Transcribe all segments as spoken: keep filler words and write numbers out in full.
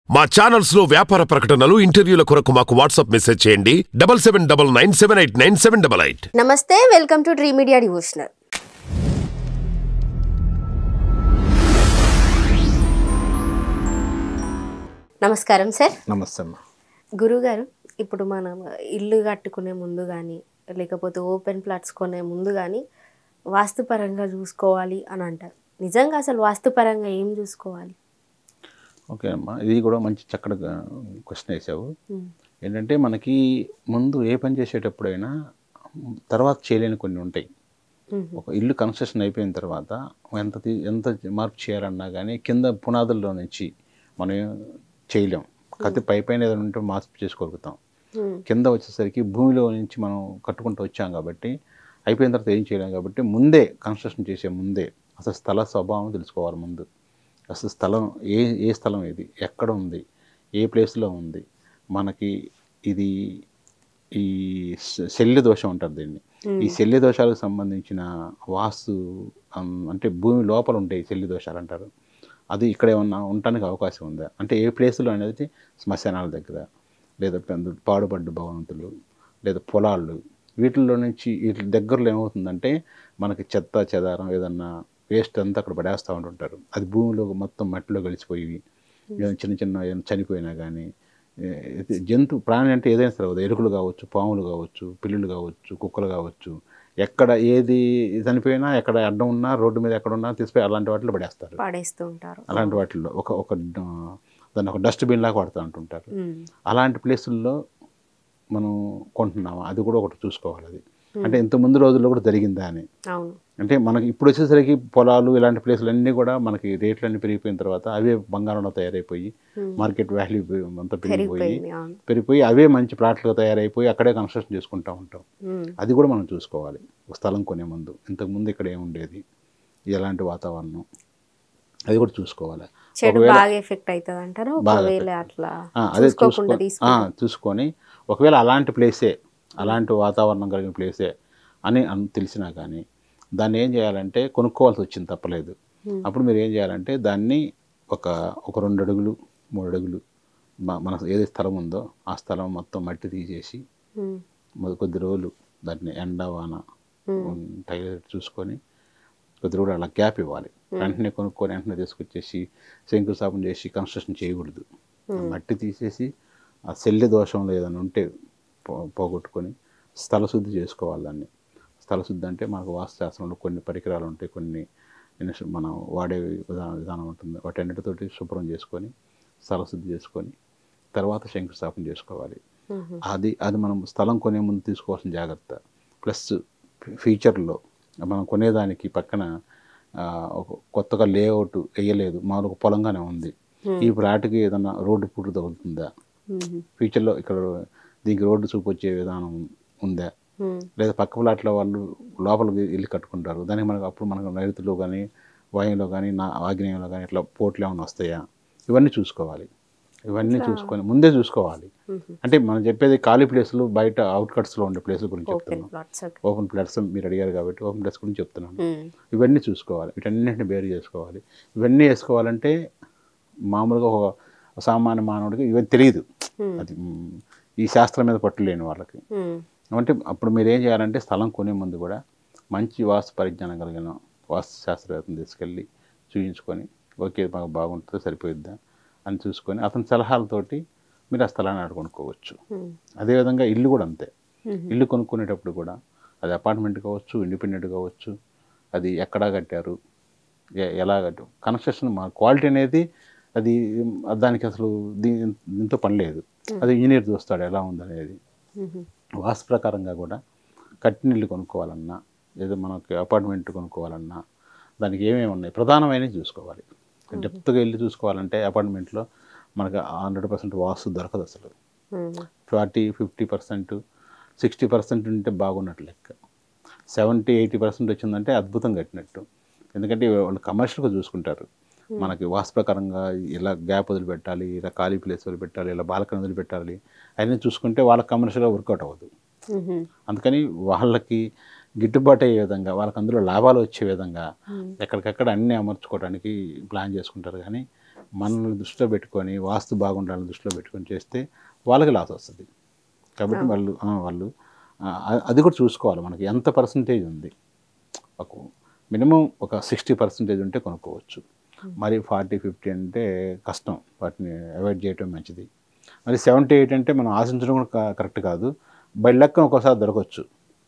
మా ఛానల్స్ లో వ్యాపార ప్రకటనలు ఇంటర్వ్యూల కొరకు మాకు వాట్సాప్ మెసేజ్ చేయండి double seven double nine seven eight nine seven double eight. నమస్తే, welcome to Dream Media Devotional. నమస్కారం సార్. నమస్తే అమ్మా. గురుగారు, ఇప్పుడు మనం ఇల్లు కట్టుకునే ముందు కానీ లేకపోతే ఓపెన్ ప్లాట్స్ కొనే ముందు కానీ వాస్తుపరంగా చూసుకోవాలి అని అంటారు. నిజంగా అసలు వాస్తుపరంగా ఏం చూసుకోవాలి? ఓకే అమ్మా, ఇది కూడా మంచి చక్కటి క్వశ్చన్ వేసావు. ఏంటంటే మనకి ముందు ఏ పని చేసేటప్పుడైనా తర్వాత చేయలేని కొన్ని ఉంటాయి. ఒక ఇల్లు కన్స్ట్రక్షన్ అయిపోయిన తర్వాత ఎంత ఎంత మార్పు చేయాలన్నా కానీ కింద పునాదుల్లో నుంచి మనం చేయలేం. కత్తి పై పైన ఏదైనా ఉంటే మార్పు చేసుకోగలుగుతాం. కింద వచ్చేసరికి భూమిలో నుంచి మనం కట్టుకుంటూ వచ్చాం కాబట్టి అయిపోయిన తర్వాత ఏం చేయలేం. కాబట్టి ముందే కన్స్ట్రక్షన్ చేసే ముందే అసలు స్థల స్వభావం తెలుసుకోవాలి. ముందు అసలు స్థలం ఏ ఏ స్థలం ఇది, ఎక్కడ ఉంది, ఏ ప్లేస్లో ఉంది, మనకి ఇది ఈ శల్య దోషం అంటారు దీన్ని. ఈ శల్య దోషాలకు సంబంధించిన వాస్తు అంటే భూమి లోపల ఉంటాయి శల్య దోషాలు అంటారు. అది ఇక్కడ ఏమన్నా ఉండటానికి అవకాశం ఉందా అంటే ఏ ప్లేస్లో అనేది శ్మశానాల దగ్గర, లేదా పాడుపడ్డ భవంతులు, లేదా పొలాలు, వీటిల్లో నుంచి వీటి దగ్గరలో ఏమవుతుందంటే మనకి చెత్త చెదారం ఏదన్నా వేస్ట్ అంతా అక్కడ పడేస్తూ ఉంటుంటారు. అది భూమిలో మొత్తం మట్టిలో కలిసిపోయి చిన్న చిన్న చనిపోయినా కానీ జంతు ప్రాణి అంటే ఏదైనా సరే, ఎలుకలు కావచ్చు, పాములు కావచ్చు, పిల్లులు కావచ్చు, కుక్కలు కావచ్చు, ఎక్కడ ఏది చనిపోయినా ఎక్కడ అడ్డం ఉన్నా రోడ్డు మీద ఎక్కడ ఉన్నా తీసుకుపోయి అలాంటి వాటిలో పడేస్తారు, పడేస్తూ ఉంటారు. అలాంటి వాటిల్లో ఒక ఒక దాన్ని ఒక డస్ట్బిన్ లాగా వాడుతూ ఉంటుంటారు. అలాంటి ప్లేసుల్లో మనం కొంటున్నాము, అది కూడా ఒకటి చూసుకోవాలి. అది అంటే ఇంత ముందు రోజుల్లో కూడా జరిగిందా అని. అంటే మనకి ఇప్పుడు వచ్చేసరికి పొలాలు ఇలాంటి ప్లేసులు అన్నీ కూడా మనకి రేట్లు అన్నీ పెరిగిపోయిన తర్వాత అవే బంగారంలో తయారైపోయి మార్కెట్ వాల్యూ అంతా పెరిగిపోయి పెరిగిపోయి అవే మంచి ప్లాట్లుగా తయారైపోయి అక్కడే కన్స్ట్రక్షన్ చేసుకుంటూ ఉంటాం. అది కూడా మనం చూసుకోవాలి ఒక స్థలం కొనే ముందు. ఇంతకుముందు ఇక్కడ ఏముండేది, ఎలాంటి వాతావరణం, అది కూడా చూసుకోవాలి. అదే చూసుకొని ఒకవేళ అలాంటి ప్లేసే, అలాంటి వాతావరణం కలిగిన ప్లేసే అని తెలిసినా కానీ దాన్ని ఏం చేయాలంటే కొనుక్కోవాల్సి వచ్చింది తప్పలేదు. అప్పుడు మీరు ఏం చేయాలంటే దాన్ని ఒక ఒక రెండు అడుగులు మూడు అడుగులు మన ఏది స్థలం ఉందో ఆ స్థలం మొత్తం మట్టి తీసేసి కొద్ది రోజులు దాన్ని ఎండ వాన టైలర్ చూసుకొని కొద్ది రోజులు అలా గ్యాప్ ఇవ్వాలి. వెంటనే కొనుక్కొని వెంటనే తీసుకొచ్చేసి శంకుస్థాపన చేసి కన్స్ట్రక్షన్ చేయకూడదు. మట్టి తీసేసి ఆ శల్య దోషంలో ఏదైనా ఉంటే పోగొట్టుకొని స్థలశుద్ధి చేసుకోవాలి. దాన్ని స్థలశుద్ధి అంటే మనకు వాస్తుశాస్త్రంలో కొన్ని పరికరాలు ఉంటాయి, కొన్ని మనం వాడే విధానం విధానం ఉంటుంది. వాటన్నిటితోటి శుభ్రం చేసుకొని స్థలశుద్ధి చేసుకొని తర్వాత శంకుస్థాపన చేసుకోవాలి. అది అది మనం స్థలం కొనే ముందు తీసుకోవాల్సిన జాగ్రత్త. ప్లస్ ఫ్యూచర్లో మనం కొనేదానికి పక్కన కొత్తగా లేఅవుట్ వేయలేదు, మామూలుగా పొలంగానే ఉంది, ఈ ప్లాట్కి ఏదైనా రోడ్డు పుట్టు తగులుతుందా, ఫ్యూచర్లో ఇక్కడ దీనికి రోడ్డు చూపు వచ్చే విధానం ఉందా, లేదా పక్క ప్లాట్లో వాళ్ళు లోపలికి వెళ్ళి కట్టుకుంటారు, దానికి మనకు అప్పుడు మనకు నైరుతిలో కానీ వాయువులో కానీ నా ఆగ్నేయంలో కానీ ఇట్లా పోట్లు ఏమైనా వస్తాయా, ఇవన్నీ చూసుకోవాలి. ఇవన్నీ చూసుకొని ముందే చూసుకోవాలి. అంటే మనం చెప్పేది ఖాళీ ప్లేసులు బయట అవుట్కట్స్లో ఉండే ప్లేసుల గురించి చెప్తున్నాం. ఓపెన్ ప్లాట్స్ మీరు అడిగారు కాబట్టి ఓపెన్ ప్లేస్ గురించి చెప్తున్నాను. ఇవన్నీ చూసుకోవాలి, వీటన్నింటిని బేరు చేసుకోవాలి. ఇవన్నీ వేసుకోవాలంటే మామూలుగా ఒక సామాన్య మానవుడికి ఇవన్నీ తెలియదు. అది ఈ శాస్త్రం మీద పట్టు లేని వాళ్ళకి. అంటే అప్పుడు మీరు ఏం చేయాలంటే స్థలం కొనే ముందు కూడా మంచి వాస్తు పరిజ్ఞానం కలిగిన వాస్తు శాస్త్రవేత్తను తీసుకెళ్ళి చూపించుకొని ఓకే మాకు బాగుంటుందో సరిపోయిద్దా అని చూసుకొని అతని సలహాలతోటి మీరు ఆ స్థలాన్ని ఆడ కొనుక్కోవచ్చు. అదేవిధంగా ఇల్లు కూడా అంతే. ఇల్లు కొనుక్కునేటప్పుడు కూడా అది అపార్ట్మెంట్ కావచ్చు, ఇండిపెండెంట్ కావచ్చు, అది ఎక్కడా కట్టారు, ఎలా కట్టారు, కన్స్ట్రక్షన్ మా క్వాలిటీ అనేది అది దానికి అసలు దీ దీంతో పని లేదు. అది ఇంజనీర్ చూస్తాడు ఎలా ఉందనేది. వాస్తు ప్రకారంగా కూడా కట్టిన ఇల్లు కొనుక్కోవాలన్నా లేదా మనకి అపార్ట్మెంట్ కొనుక్కోవాలన్నా దానికి ఏమేమి ఉన్నాయి ప్రధానమైనవి చూసుకోవాలి. డెప్త్గా వెళ్ళి చూసుకోవాలంటే అపార్ట్మెంట్లో మనకు హండ్రెడ్ పర్సెంట్ వాస్తు దొరకదు. అసలు forty fifty percent sixty percent ఉంటే బాగున్నట్టు లెక్క. సెవెంటీ ఎయిటీ పర్సెంట్ వచ్చిందంటే అద్భుతం కట్టినట్టు. ఎందుకంటే వాళ్ళు కమర్షియల్గా చూసుకుంటారు. మనకి వాస్తు ప్రకారంగా ఇలా గ్యాప్ వదిలిపెట్టాలి, ఇలా ఖాళీ ప్లేస్ వదిలిపెట్టాలి, ఇలా బాల్కనీ వదిలిపెట్టాలి అవన్నీ చూసుకుంటే వాళ్ళకి కమర్షియల్గా వర్కౌట్ అవ్వదు. అందుకని వాళ్ళకి గిట్టుబాటు అయ్యే విధంగా వాళ్ళకి అందులో లాభాలు వచ్చే విధంగా ఎక్కడికక్కడ అన్నీ అమర్చుకోవడానికి ప్లాన్ చేసుకుంటారు. కానీ మనల్ని దృష్టిలో పెట్టుకొని వాస్తు బాగుండాలని దృష్టిలో పెట్టుకొని చేస్తే వాళ్ళకి లాస్ వస్తుంది. కాబట్టి వాళ్ళు ఆ, వాళ్ళు ఆ, అది కూడా చూసుకోవాలి. మనకి ఎంత పర్సంటేజ్ ఉంది, ఒక మినిమం ఒక సిక్స్టీ పర్సెంటేజ్ ఉంటే కొనుక్కోవచ్చు. మరి ఫార్టీ ఫిఫ్టీ అంటే కష్టం, వాటిని అవాయిడ్ చేయటం మంచిది. మరి సెవెంటీ ఎయిట్ అంటే మనం ఆశించడం కూడా క- కరెక్ట్ కాదు. బై లెక్క ఒక్కోసారి దొరకవచ్చు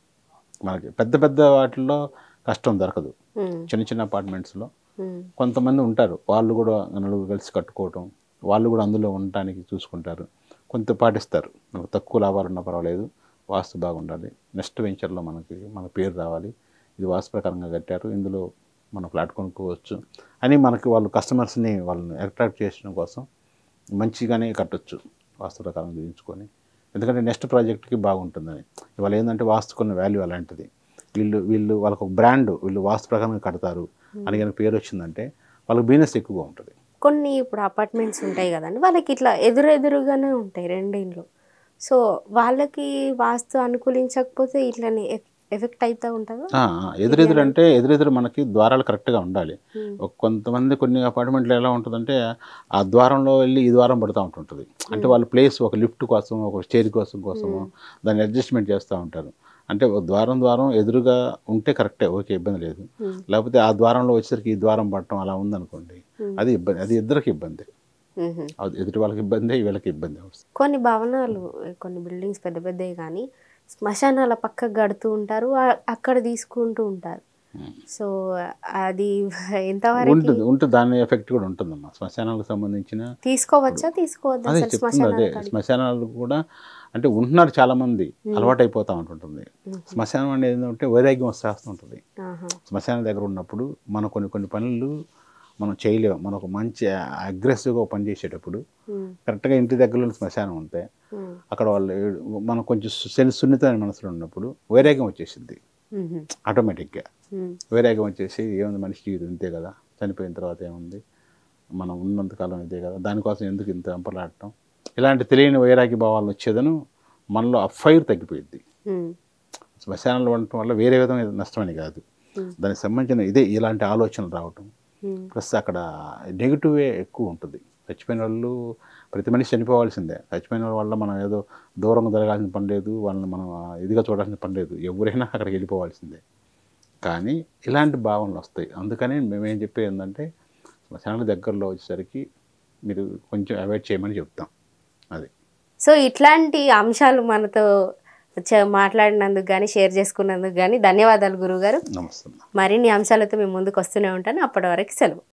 మనకి. పెద్ద పెద్ద వాటిల్లో కష్టం దొరకదు. చిన్న చిన్న అపార్ట్మెంట్స్లో కొంతమంది ఉంటారు, వాళ్ళు కూడా నలుగురు కలిసి కట్టుకోవటం, వాళ్ళు కూడా అందులో ఉండటానికి చూసుకుంటారు, కొంత పాటిస్తారు. మనకు తక్కువ లాభాలు ఉన్నా పర్వాలేదు, వాస్తు బాగుండాలి, నెక్స్ట్ వెంచర్లో మనకి మన పేరు రావాలి, ఇది వాస్తు ప్రకారంగా కట్టారు, ఇందులో మన ఫ్లాట్ కొనుక్కోవచ్చు అని మనకి వాళ్ళు కస్టమర్స్ని వాళ్ళని అట్రాక్ట్ చేయడం కోసం మంచిగానే కట్టొచ్చు వాస్తు ప్రకారం చూపించుకొని. ఎందుకంటే నెక్స్ట్ ప్రాజెక్ట్కి బాగుంటుందని. ఇవాళ ఏంటంటే వాస్తు కొన్న వాల్యూ అలాంటిది. వీళ్ళు వీళ్ళు వాళ్ళకు ఒక బ్రాండ్, వీళ్ళు వాస్తు ప్రకారంగా కడతారు అని కనుక పేరు వచ్చిందంటే వాళ్ళకి బిజినెస్ ఎక్కువగా ఉంటుంది. కొన్ని ఇప్పుడు అపార్ట్మెంట్స్ ఉంటాయి కదండి, వాళ్ళకి ఇట్లా ఎదురెదురుగానే ఉంటాయి రెండు ఇండ్లు. సో వాళ్ళకి వాస్తు అనుకూలించకపోతే ఇట్లనే ఎఫెక్ట్ అవుతూ ఉంటుందా? ఆ, ఆ, ఎదురెదురు అంటే ఎదురెదురు మనకి ద్వారాలు కరెక్ట్గా ఉండాలి. ఒక కొంతమంది కొన్ని అపార్ట్మెంట్లు ఎలా ఉంటుందంటే ఆ ద్వారంలో వెళ్ళి ఈ ద్వారం పడుతూ ఉంటుంటుంది. అంటే వాళ్ళ ప్లేస్ ఒక లిఫ్ట్ కోసం, ఒక స్టేర్ కోసం కోసము దాన్ని అడ్జస్ట్మెంట్ చేస్తూ ఉంటారు. అంటే ఒక ద్వారం ద్వారం ఎదురుగా ఉంటే కరెక్టే, ఓకే, ఇబ్బంది లేదు. లేకపోతే ఆ ద్వారంలో వచ్చేసరికి ఈ ద్వారం పడటం అలా ఉందనుకోండి, అది ఇబ్బంది, అది ఇద్దరికి ఇబ్బంది. మ్మ్. అది ఎదుటి వాళ్ళకి ఇబ్బంది, వీళ్ళకి ఇబ్బంది వస్తుంది. కొన్ని భవనాలు, కొన్ని బిల్డింగ్స్ పెద్ద పెద్దవి కానీ శ్మశానాల పక్కకు కడుతూ ఉంటారు, ఆ- అక్కడ తీసుకుంటూ ఉంటారు. సో అది ఎంతవరకు ఉంటుంది ఉంటుంది దాని ఎఫెక్ట్ కూడా ఉంటుందమ్మా. శ్మశానాలకు సంబంధించిన తీసుకోవచ్చా తీసుకోవద్దా అదే అసలు చెప్తుంది, అదే శ్మశానాల కాడికి? శ్మశానాలు కూడా అంటే ఉంటున్నారు చాలామంది, అలవాటు అయిపోతూ ఉంటుంటుంది. శ్మశానం అనేది ఏంటంటే వైరాగ్యం వచ్చేస్తూ ఉంటుంది. ఆహా. శ్మశానం దగ్గర ఉన్నప్పుడు మనం కొన్ని కొన్ని పనులు మనం చేయలేము. మనం ఒక మంచి అగ్రెసివ్గా పని చేసేటప్పుడు మ్మ్. కరెక్ట్గా ఇంటి దగ్గరలో శ్మశానం ఉంటే మ్మ్. అక్కడ వాళ్ళు మనం కొంచెం సెల్ సున్నితమైన మనసులో ఉన్నప్పుడు వైరాగ్యం వచ్చేసింది మ్మ్. ఆటోమేటిక్గా. మ్మ్. వైరాగ్యం వచ్చేసి ఏముంది, మనిషి జీవితం ఇంతే కదా, చనిపోయిన తర్వాత ఏముంది, మనం ఉన్నంతకాలం ఇదే కదా, దానికోసం ఎందుకు ఇంత వెంపలాడటం, ఇలాంటి తెలియని వైరాగ్య భావాలు వచ్చేదను మనలో ఆ ఫైర్ తగ్గిపోయింది. మ్మ్. శ్మశానంలో ఉండటం వల్ల వేరే విధమైన నష్టమని కాదు, దానికి సంబంధించిన ఇదే ఇలాంటి ఆలోచనలు రావటం. మ్మ్. ప్లస్ అక్కడ నెగిటివే ఎక్కువ ఉంటుంది. చచ్చిపోయిన వాళ్ళు, ప్రతి మనిషి చనిపోవాల్సిందే. చచ్చిపోయిన వాళ్ళ వల్ల మనం ఏదో దూరంగా జరగాల్సిన పని లేదు, వాళ్ళని మనం ఇదిగా చూడాల్సిన పని లేదు, ఎవరైనా అక్కడికి వెళ్ళిపోవాల్సిందే. కానీ ఇలాంటి భావనలు వస్తాయి. అందుకని మేమేం చెప్పేది ఏంటంటే శ్మశానాల దగ్గరలో వచ్చేసరికి మీరు కొంచెం అవాయిడ్ చేయమని చెప్తాం. అది సో ఇట్లాంటి అంశాలు మనతో చ- మాట్లాడినందుకు కానీ షేర్ చేసుకున్నందుకు కానీ ధన్యవాదాలు గురువుగారు. నమస్తే. మరిన్ని అంశాలతో మేము ముందుకు వస్తూనే ఉంటాను. అప్పటి వరకు సెలవు.